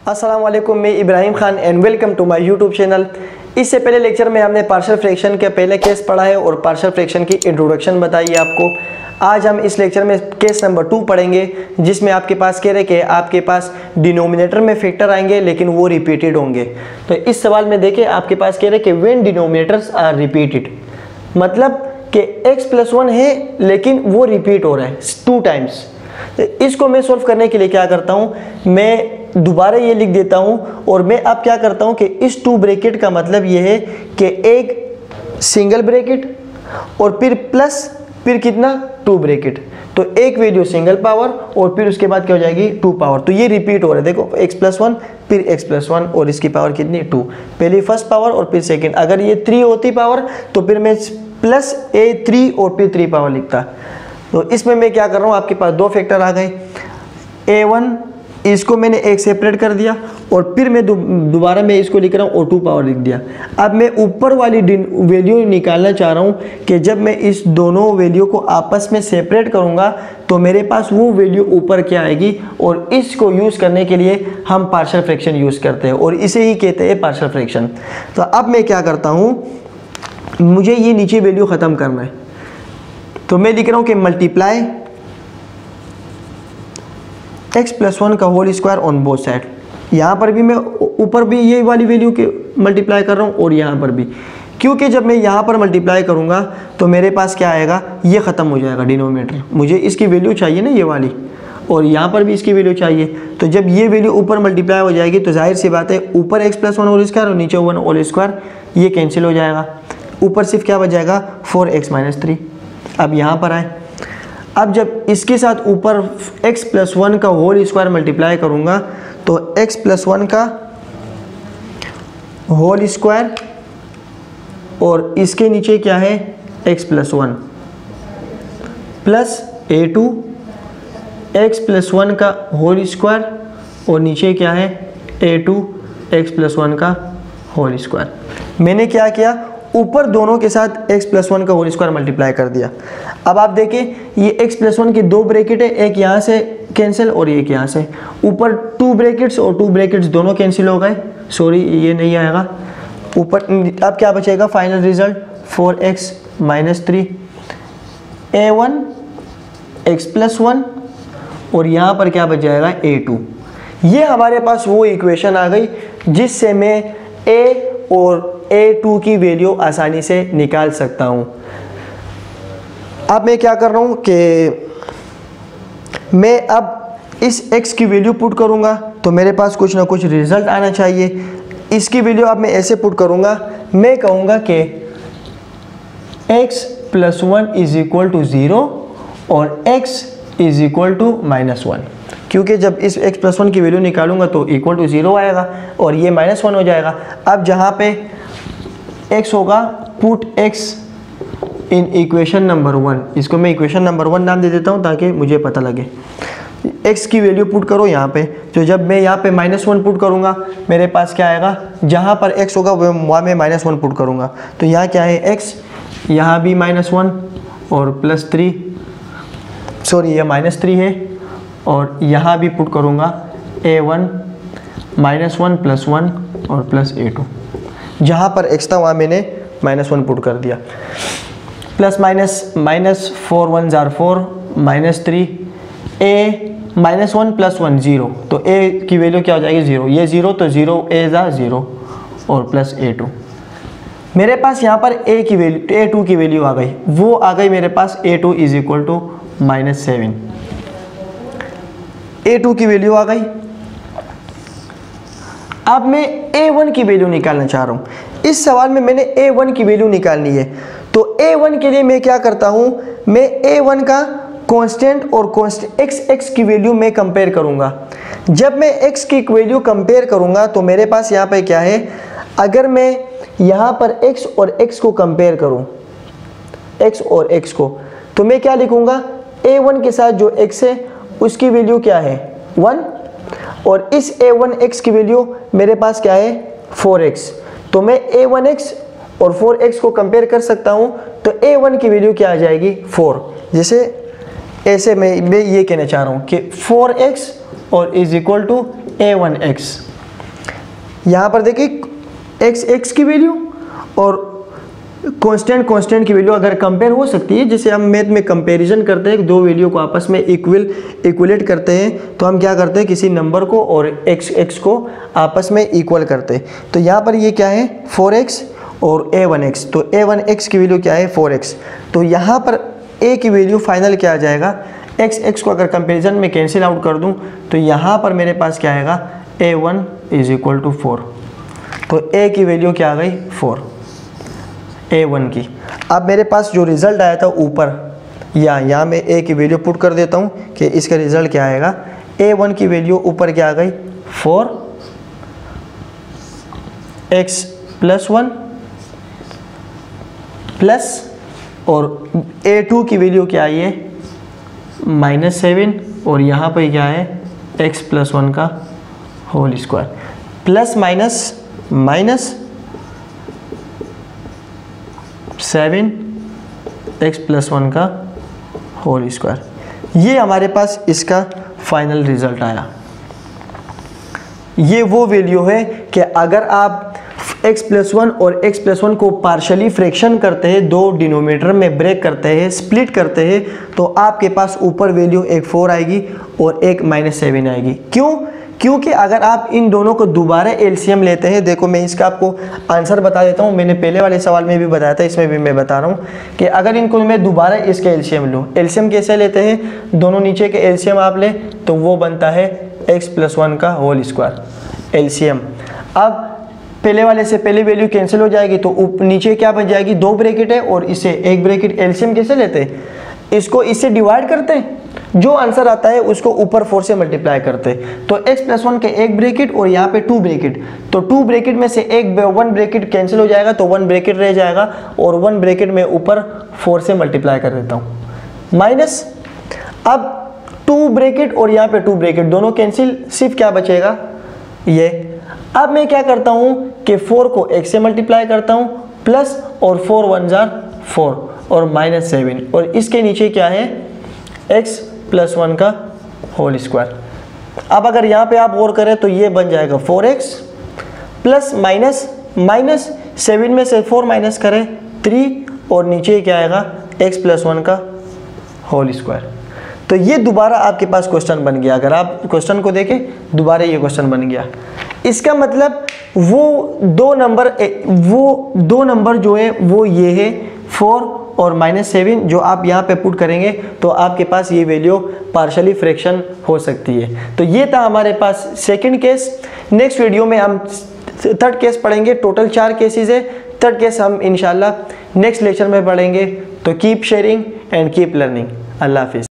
अस्सलाम वालेकुम, मैं Ibrahim Khan and welcome to my YouTube channel. इससे पहले लेक्चर में हमने पार्शियल फ्रैक्शन के पहले केस पढ़ा है और पार्शियल फ्रैक्शन की इंट्रोडक्शन बताई है आपको। आज हम इस लेक्चर में केस नंबर 2 पढ़ेंगे, जिसमें आपके पास कह रहे कि आपके पास डिनोमिनेटर में फैक्टर आएंगे लेकिन वो रिपीटेड होंगे। तो इस सवाल में देखें, आपके पास कह रहे कि व्हेन डिनोमिनेटर्स आर रिपीटेड, मतलब कि x+1 है लेकिन वो रिपीट हो रहा है 2 टाइम्स। तो इसको मैं सॉल्व करने के लिए क्या करता हूँ, मैं दोबारा ये लिख देता हूँ और मैं अब क्या करता हूँ कि इस 2 ब्रैकेट का मतलब ये है कि एक सिंगल ब्रैकेट और फिर प्लस फिर कितना 2 ब्रैकेट, तो एक वैल्यू सिंगल पावर और फिर उसके बाद क्या हो जाएगी 2 पावर। तो ये रिपीट हो रहा है, देखो x+1 फिर x+1 और इसकी पावर कितनी 2, पहली फर्स्ट पावर और फिर सेकंड। अगर ये 3 होती पावर तो फिर मैं प्लस a3 और फिर 3 पावर लिखता। तो इसमें मैं क्या कर रहा हूँ, आपके पास 2 फैक्टर आ गए, a1 इसको मैंने एक सेपरेट कर दिया और फिर मैं दोबारा मैं इसको लिख रहा हूँ और 2 पावर लिख दिया। अब मैं ऊपर वाली वैल्यू निकालना चाह रहा हूँ कि जब मैं इस दोनों वैल्यू को आपस में सेपरेट करूँगा तो मेरे पास वो वैल्यू ऊपर क्या आएगी, और इसको यूज़ करने के लिए हम पार्शियल फ्रैक्शन यूज़ करते हैं और इसे ही कहते हैं पार्शियल फ्रैक्शन। तो अब मैं क्या करता हूँ, मुझे ये नीचे वैल्यू ख़त्म करना है, तो मैं लिख रहा हूँ कि मल्टीप्लाई x+1 का whole square on both side. यहाँ पर भी मैं ऊपर भी ये वाली वैल्यू के मल्टीप्लाई कर रहा हूँ और यहाँ पर भी, क्योंकि जब मैं यहाँ पर मल्टीप्लाई करूँगा तो मेरे पास क्या आएगा, ये ख़त्म हो जाएगा डिनोमिनेटर। मुझे इसकी वैल्यू चाहिए ना ये वाली, और यहाँ पर भी इसकी वैल्यू चाहिए। तो जब ये वैल्यू ऊपर मल्टीप्लाई हो जाएगी तो जाहिर सी बात है ऊपर x+1 होल स्क्वायर और नीचे 1 होल स्क्वायर ये कैंसिल हो जाएगा। ऊपर सिर्फ क्या बच जाएगा 4x-3। अब यहाँ पर आए, अब जब इसके साथ ऊपर x+1 का होल स्क्वायर मल्टीप्लाई करूँगा तो x+1 का होल स्क्वायर और इसके नीचे क्या है x+1 प्लस a2 x+1 का होल स्क्वायर और नीचे क्या है a2 x+1 का होल स्क्वायर। मैंने क्या किया, ऊपर दोनों के साथ x+1 का होल स्क्वायर मल्टीप्लाई कर दिया। अब आप देखें ये x+1 की 2 ब्रैकेट है, एक यहाँ से कैंसिल और एक यहाँ से, ऊपर 2 ब्रैकेट्स और 2 ब्रैकेट्स दोनों कैंसिल हो गए, सॉरी ये नहीं आएगा ऊपर। अब क्या बचेगा final result 4x-3 a1 x+1 और यहाँ पर क्या बच जाएगा a2। ये हमारे पास वो इक्वेशन आ गई जिससे मैं a और a2 की वैल्यू आसानी से निकाल सकता हूँ। अब मैं क्या कर रहा हूँ कि मैं अब इस x की वैल्यू पुट करूँगा तो मेरे पास कुछ ना कुछ रिजल्ट आना चाहिए। इसकी वैल्यू अब मैं ऐसे पुट करूँगा, मैं कहूँगा कि x+1 = 0 और x = -1, क्योंकि जब इस x+1 की वैल्यू निकालूंगा तो =0 आएगा और ये -1 हो जाएगा। अब जहाँ पे x होगा, put x in equation number 1, इसको मैं इक्वेशन नंबर 1 नाम दे देता हूँ ताकि मुझे पता लगे। x की वैल्यू पुट करो यहाँ पे, तो जब मैं यहाँ पे -1 पुट करूँगा मेरे पास क्या आएगा, जहाँ पर x होगा वहाँ मैं -1 पुट करूँगा। तो यहाँ क्या है x, यहाँ भी -1 और +3, सॉरी ये -3 है, और यहाँ भी पुट करूँगा a1 -1 + 1 और प्लस a2। जहाँ पर x था वहाँ मैंने -1 पुट कर दिया। प्लस माइनस -4 1 = 4 -3 a -1 + 1 0, तो a की वैल्यू क्या हो जाएगी 0, ये 0 तो 0 a 0 और प्लस a2। मेरे पास यहाँ पर a की वैल्यू a2 की वैल्यू आ गई, वो आ गई मेरे पास a2 = -7। a2 की वैल्यू आ गई। अब मैं a1 की वैल्यू निकालना चाह रहा हूँ। इस सवाल में मैंने a1 की वैल्यू निकालनी है, तो a1 के लिए मैं क्या करता हूँ, मैं a1 का कांस्टेंट और x की वैल्यू मैं कंपेयर करूँगा। जब मैं x की वैल्यू कंपेयर करूँगा तो मेरे पास यहाँ पे क्या है, अगर मैं यहाँ पर x और x को कंपेयर करूँ, x और x को, तो मैं क्या लिखूँगा, a1 के साथ जो x है उसकी वैल्यू क्या है 1, और इस a1x की वैल्यू मेरे पास क्या है 4x, तो मैं a1x और 4x को कंपेयर कर सकता हूँ। तो a1 की वैल्यू क्या आ जाएगी 4। जैसे मैं ये कहना चाह रहा हूँ कि 4x और = a1x, यहाँ पर देखिए x की वैल्यू और कांस्टेंट की वैल्यू अगर कंपेयर हो सकती है, जैसे हम मैथ में कंपैरिजन करते हैं, दो वैल्यू को आपस में इक्वलेट करते हैं, तो हम क्या करते हैं, किसी नंबर को और x को आपस में इक्वल करते हैं। तो यहाँ पर ये क्या है 4x और a1x, तो a1x की वैल्यू क्या है 4x। तो यहाँ पर a की वैल्यू फाइनल क्या आ जाएगा, x को अगर कंपेरिजन में कैंसिल आउट कर दूँ तो यहाँ पर मेरे पास क्या आएगा a1 = 4। तो a की वैल्यू क्या आ गई 4 a1 की। अब मेरे पास जो रिज़ल्ट आया था ऊपर, यहाँ मैं a की वैल्यू पुट कर देता हूँ कि इसका रिज़ल्ट क्या आएगा। a1 की वैल्यू ऊपर क्या आ गई 4x + 1 प्लस, और a2 की वैल्यू क्या आई है -7, और यहाँ पर क्या है x + 1 का whole square, plus minus 7x + 1 का होल स्क्वायर। ये हमारे पास इसका फाइनल रिजल्ट आया। ये वो वैल्यू है कि अगर आप x + 1 और x + 1 को पार्शली फ्रैक्शन करते हैं, दो डिनोमिनेटर में ब्रेक करते हैं, स्प्लिट करते हैं, तो आपके पास ऊपर वैल्यू एक 4 आएगी और एक -7 आएगी। क्यों? क्योंकि अगर आप इन दोनों को दोबारा एलसीएम लेते हैं, देखो मैं इसका आपको आंसर बता देता हूँ, मैंने पहले वाले सवाल में भी बताया था, इसमें भी मैं बता रहा हूँ कि अगर इनको मैं दोबारा इसका एलसीएम लूँ, एलसीएम कैसे लेते हैं, दोनों नीचे के एलसीएम आप ले तो वो बनता है x + 1 का होल स्क्वायर एलसीएम। अब पहले वाले से पहले वैल्यू कैंसिल हो जाएगी तो नीचे क्या बच जाएगी, 2 ब्रैकेट है और इससे 1 ब्रैकेट। एलसीएम कैसे लेते हैं, इसको इससे डिवाइड करते हैं, जो आंसर आता है उसको ऊपर 4 से मल्टीप्लाई करते हैं। तो x + 1 के 1 ब्रैकेट और यहाँ पे 2 ब्रैकेट, तो 2 ब्रैकेट में से 1 ब्रैकेट कैंसिल हो जाएगा तो 1 ब्रैकेट रह जाएगा, और 1 ब्रैकेट में ऊपर 4 से मल्टीप्लाई कर देता हूँ, माइनस। अब 2 ब्रैकेट और यहाँ पे 2 ब्रैकेट दोनों कैंसिल, सिर्फ क्या बचेगा ये। अब मैं क्या करता हूँ कि 4 को x से मल्टीप्लाई करता हूँ, प्लस, और 4 1 जार 4 और -7, और इसके नीचे क्या है x + 1 का होल स्क्वायर। अब अगर यहाँ पे आप गौर करें तो ये बन जाएगा 4x प्लस माइनस 7 में से 4 माइनस करें 3, और नीचे क्या आएगा x + 1 का होल स्क्वायर। तो ये दोबारा आपके पास क्वेश्चन बन गया। अगर आप क्वेश्चन को देखें दोबारा ये क्वेश्चन बन गया। इसका मतलब वो दो नंबर जो है वो ये है 4 और -7, जो आप यहाँ पे पुट करेंगे तो आपके पास ये वैल्यू पार्शली फ्रैक्शन हो सकती है। तो ये था हमारे पास सेकंड केस। नेक्स्ट वीडियो में हम थर्ड केस पढ़ेंगे। टोटल 4 केसेस है, थर्ड केस हम इंशाल्लाह नेक्स्ट लेक्चर में पढ़ेंगे। तो keep sharing and keep learning. अल्लाह हाफिज़।